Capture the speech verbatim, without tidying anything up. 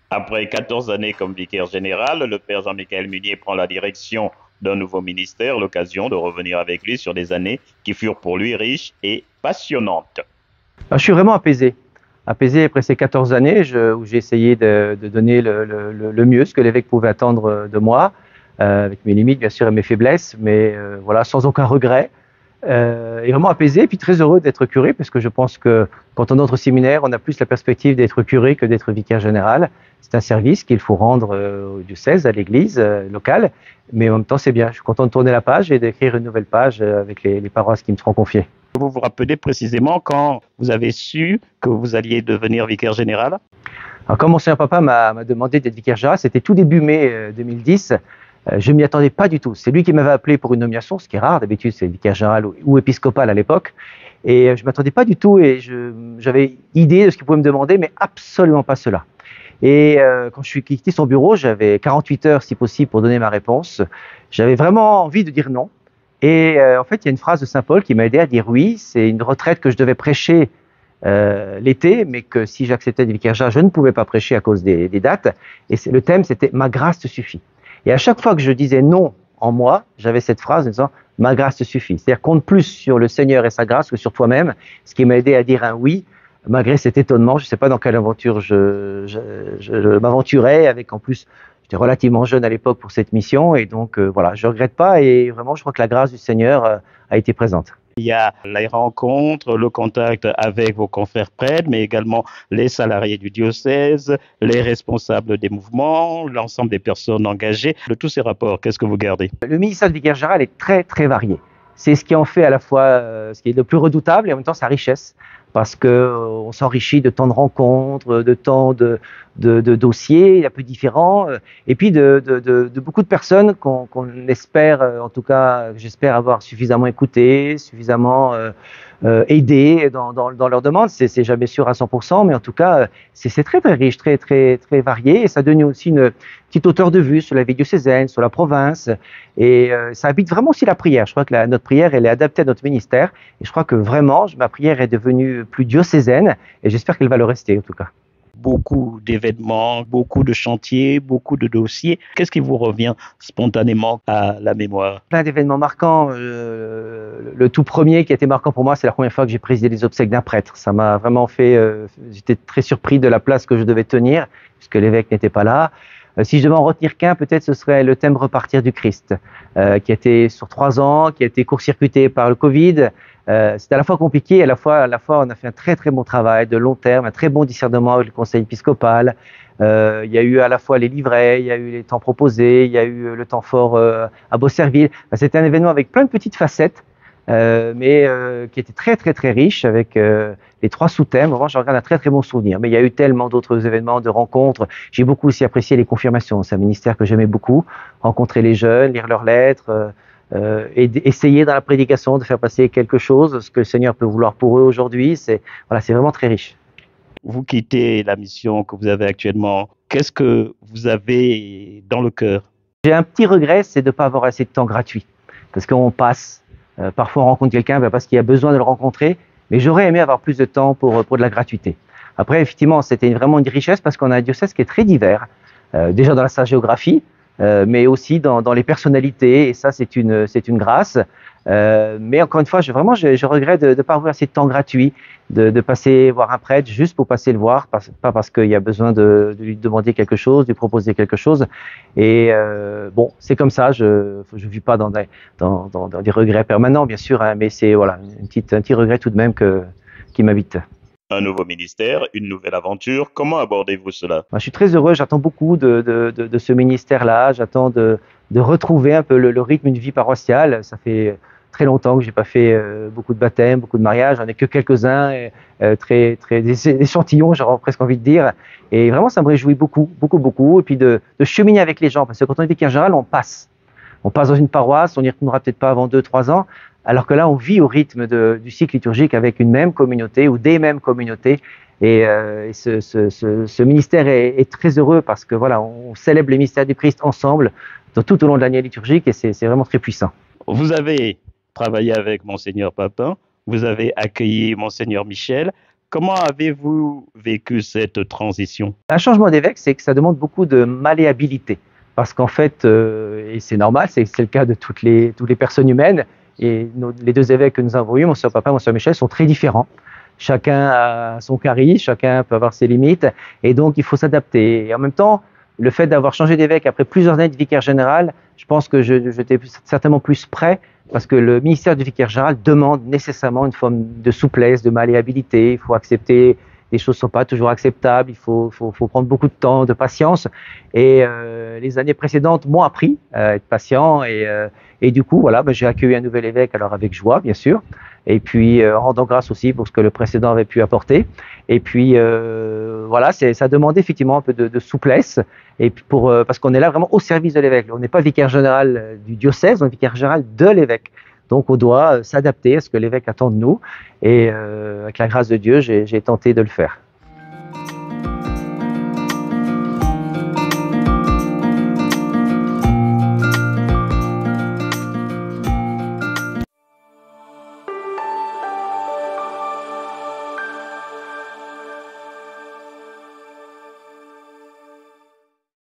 Après quatorze années comme vicaire général, le père Jean-Michel Munier prend la direction d'un nouveau ministère, l'occasion de revenir avec lui sur des années qui furent pour lui riches et passionnantes. Ben, je suis vraiment apaisé. Apaisé après ces quatorze années je, où j'ai essayé de, de donner le, le, le, mieux, ce que l'évêque pouvait attendre de moi, euh, avec mes limites bien sûr et mes faiblesses, mais euh, voilà, sans aucun regret. Euh, et vraiment apaisé, et puis très heureux d'être curé, parce que je pense que quand on entre au séminaire, on a plus la perspective d'être curé que d'être vicaire général. C'est un service qu'il faut rendre euh, au diocèse, à l'église euh, locale, mais en même temps c'est bien. Je suis content de tourner la page et d'écrire une nouvelle page euh, avec les, les paroisses qui me seront confiées. Vous vous rappelez précisément quand vous avez su que vous alliez devenir vicaire général? Alors, quand mon Seigneur Papa m'a demandé d'être vicaire général, c'était tout début mai euh, deux mille dix. Euh, je ne m'y attendais pas du tout. C'est lui qui m'avait appelé pour une nomination, ce qui est rare. D'habitude, c'est vicaire général ou, ou épiscopal à l'époque. Et euh, je ne m'attendais pas du tout et j'avais idée de ce qu'il pouvait me demander, mais absolument pas cela. Et euh, quand je suis quitté son bureau, j'avais quarante-huit heures si possible pour donner ma réponse. J'avais vraiment envie de dire non. Et euh, en fait, il y a une phrase de Saint Paul qui m'a aidé à dire oui. C'est une retraite que je devais prêcher euh, l'été, mais que si j'acceptais le vicariat, je ne pouvais pas prêcher à cause des, des dates. Et le thème, c'était « Ma grâce te suffit ». Et à chaque fois que je disais non en moi, j'avais cette phrase en disant « Ma grâce te suffit ». C'est-à-dire compte plus sur le Seigneur et sa grâce que sur toi-même, ce qui m'a aidé à dire un oui, malgré cet étonnement. Je ne sais pas dans quelle aventure je, je, je, je m'aventurais, avec en plus, j'étais relativement jeune à l'époque pour cette mission, et donc euh, voilà, je ne regrette pas, et vraiment je crois que la grâce du Seigneur euh, a été présente. Il y a les rencontres, le contact avec vos confrères prêtres, mais également les salariés du diocèse, les responsables des mouvements, l'ensemble des personnes engagées. De tous ces rapports, qu'est-ce que vous gardez? Le ministère du vicaire général est très très varié. C'est ce qui en fait à la fois euh, ce qui est le plus redoutable et en même temps sa richesse, parce que euh, on s'enrichit de tant de rencontres, de tant de, de, de dossiers un peu différents, euh, et puis de, de, de, de beaucoup de personnes qu'on qu'on espère, euh, en tout cas j'espère avoir suffisamment écouté, suffisamment euh, euh, aidé dans, dans, dans leurs demandes. C'est jamais sûr à cent pour cent, mais en tout cas c'est très très riche, très très très varié, et ça donne aussi une petite hauteur de vue sur la vie diocésaine, sur la province, et euh, ça habite vraiment aussi la prière. Je crois que la, notre prière, elle est adaptée à notre ministère, et je crois que vraiment, ma prière est devenue plus diocésaine, et j'espère qu'elle va le rester en tout cas. Beaucoup d'événements, beaucoup de chantiers, beaucoup de dossiers. Qu'est-ce qui vous revient spontanément à la mémoire? Plein d'événements marquants. Euh, le tout premier qui a été marquant pour moi, c'est la première fois que j'ai présidé les obsèques d'un prêtre. Ça m'a vraiment fait... Euh, j'étais très surpris de la place que je devais tenir, puisque l'évêque n'était pas là. Euh, si je devais en retenir qu'un, peut-être ce serait le thème Repartir du Christ, euh, qui a été sur trois ans, qui a été court-circuité par le Covid. Euh, c'était à la fois compliqué, à la fois, à la fois on a fait un très très bon travail de long terme, un très bon discernement avec le conseil épiscopal. Euh, il y a eu à la fois les livrets, il y a eu les temps proposés, il y a eu le temps fort euh, à Beaucerville. Enfin, c'était un événement avec plein de petites facettes, euh, mais euh, qui était très très très riche avec euh, les trois sous-thèmes. Vraiment, j'en garde un très très bon souvenir. Mais il y a eu tellement d'autres événements, de rencontres. J'ai beaucoup aussi apprécié les confirmations. C'est un ministère que j'aimais beaucoup. Rencontrer les jeunes, lire leurs lettres. Euh, Euh, et essayer dans la prédication de faire passer quelque chose, ce que le Seigneur peut vouloir pour eux aujourd'hui, c'est voilà, c'est vraiment très riche. Vous quittez la mission que vous avez actuellement, qu'est-ce que vous avez dans le cœur? J'ai un petit regret, c'est de ne pas avoir assez de temps gratuit, parce qu'on passe, euh, parfois on rencontre quelqu'un parce qu'il y a besoin de le rencontrer, mais j'aurais aimé avoir plus de temps pour, pour de la gratuité. Après, effectivement, c'était vraiment une richesse parce qu'on a un diocèse qui est très divers, euh, déjà dans sa géographie, Euh, mais aussi dans, dans les personnalités, et ça c'est une, c'est une grâce. Euh, mais encore une fois, je, vraiment, je, je regrette de ne pas avoir assez de temps gratuit, de, de passer voir un prêtre juste pour passer le voir, pas, pas parce qu'il y a besoin de, de lui demander quelque chose, de lui proposer quelque chose. Et euh, bon, c'est comme ça, je ne vis pas dans des, dans, dans, dans des regrets permanents, bien sûr, hein, mais c'est voilà, une petite, un petit regret tout de même que, qui m'habite. Un nouveau ministère, une nouvelle aventure. Comment abordez-vous cela? Moi, je suis très heureux, j'attends beaucoup de, de, de, de ce ministère-là, j'attends de, de retrouver un peu le, le rythme d'une vie paroissiale. Ça fait très longtemps que j'ai pas fait euh, beaucoup de baptêmes, beaucoup de mariages, j'en ai que quelques-uns, euh, très, très des échantillons, j'aurais presque envie de dire. Et vraiment, ça me réjouit beaucoup, beaucoup, beaucoup. Et puis de, de cheminer avec les gens, parce que quand on est vicaire général, on passe. On passe dans une paroisse, on n'y retournera peut-être pas avant deux, trois ans, alors que là, on vit au rythme de, du cycle liturgique avec une même communauté ou des mêmes communautés. Et, euh, et ce, ce, ce, ce ministère est, est très heureux parce que voilà, on célèbre les mystères du Christ ensemble tout au long de l'année liturgique et c'est vraiment très puissant. Vous avez travaillé avec Monseigneur Papin, vous avez accueilli Monseigneur Michel. comment avez-vous vécu cette transition? Un changement d'évêque, c'est que ça demande beaucoup de malléabilité. Parce qu'en fait, euh, et c'est normal, c'est le cas de toutes les, toutes les personnes humaines, et nos, les deux évêques que nous avons eus, mon soeur Papa et mon soeur Michel, sont très différents. Chacun a son charisme, chacun peut avoir ses limites, et donc il faut s'adapter. Et en même temps, le fait d'avoir changé d'évêque après plusieurs années de vicaire général, je pense que j'étais certainement plus prêt, parce que le ministère du vicaire général demande nécessairement une forme de souplesse, de malléabilité. Il faut accepter, les choses ne sont pas toujours acceptables, il faut, faut, faut prendre beaucoup de temps, de patience. Et euh, les années précédentes m'ont appris à être patient, et, euh, et du coup, voilà, ben, j'ai accueilli un nouvel évêque, alors avec joie, bien sûr, et puis euh, rendant grâce aussi pour ce que le précédent avait pu apporter. Et puis euh, voilà, ça a demandé effectivement un peu de, de souplesse, et puis pour, euh, parce qu'on est là vraiment au service de l'évêque. On n'est pas vicaire général du diocèse, on est vicaire général de l'évêque. Donc on doit s'adapter à ce que l'évêque attend de nous, et euh, avec la grâce de Dieu, j'ai tenté de le faire.